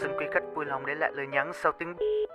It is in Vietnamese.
xin quý khách vui lòng để lại lời nhắn sau tiếng